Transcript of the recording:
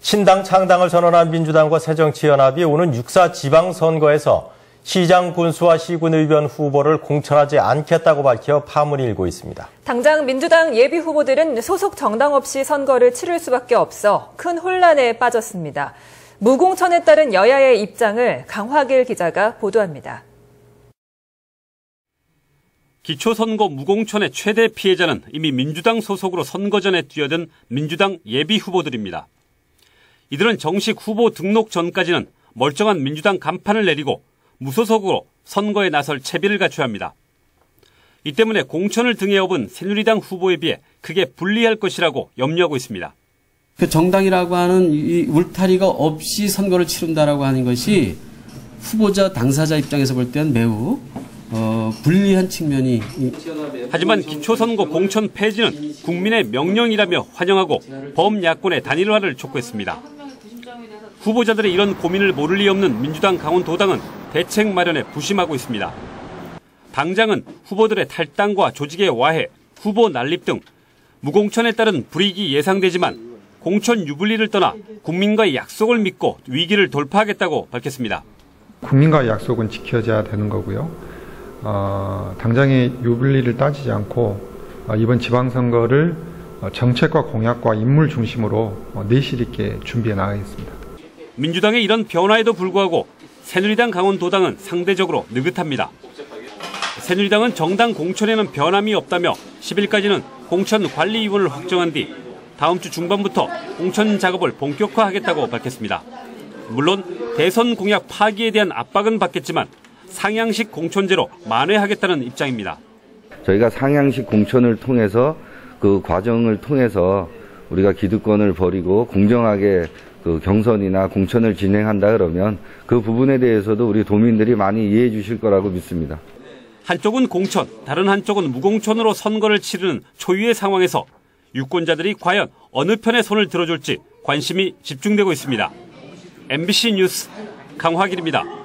신당 창당을 선언한 민주당과 새정치연합이 오는 6.4 지방선거에서 시장 군수와 시군의원 후보를 공천하지 않겠다고 밝혀 파문이 일고 있습니다. 당장 민주당 예비 후보들은 소속 정당 없이 선거를 치를 수밖에 없어 큰 혼란에 빠졌습니다. 무공천에 따른 여야의 입장을 강화길 기자가 보도합니다. 기초선거 무공천의 최대 피해자는 이미 민주당 소속으로 선거전에 뛰어든 민주당 예비 후보들입니다. 이들은 정식 후보 등록 전까지는 멀쩡한 민주당 간판을 내리고 무소속으로 선거에 나설 채비를 갖춰야 합니다. 이 때문에 공천을 등에 업은 새누리당 후보에 비해 크게 불리할 것이라고 염려하고 있습니다. 그 정당이라고 하는 이 울타리가 없이 선거를 치른다라고 하는 것이 후보자 당사자 입장에서 볼 때는 매우 불리한 측면이. 하지만 기초선거 공천 폐지는 국민의 명령이라며 환영하고 범야권의 단일화를 촉구했습니다. 후보자들의 이런 고민을 모를 리 없는 민주당 강원도당은 대책 마련에 부심하고 있습니다. 당장은 후보들의 탈당과 조직의 와해, 후보 난립 등 무공천에 따른 불이익이 예상되지만 공천 유불리를 떠나 국민과의 약속을 믿고 위기를 돌파하겠다고 밝혔습니다. 국민과의 약속은 지켜져야 되는 거고요. 당장의 유불리를 따지지 않고 이번 지방선거를 정책과 공약과 인물 중심으로 내실 있게 준비해 나가겠습니다. 민주당의 이런 변화에도 불구하고 새누리당 강원도당은 상대적으로 느긋합니다. 새누리당은 정당 공천에는 변함이 없다며 10일까지는 공천관리위원을 확정한 뒤 다음 주 중반부터 공천 작업을 본격화하겠다고 밝혔습니다. 물론 대선 공약 파기에 대한 압박은 받겠지만 상향식 공천제로 만회하겠다는 입장입니다. 저희가 상향식 공천을 통해서 그 과정을 통해서 우리가 기득권을 버리고 공정하게 그 경선이나 공천을 진행한다 그러면 그 부분에 대해서도 우리 도민들이 많이 이해해 주실 거라고 믿습니다. 한쪽은 공천, 다른 한쪽은 무공천으로 선거를 치르는 초유의 상황에서 유권자들이 과연 어느 편의 손을 들어줄지 관심이 집중되고 있습니다. MBC 뉴스 강화길입니다.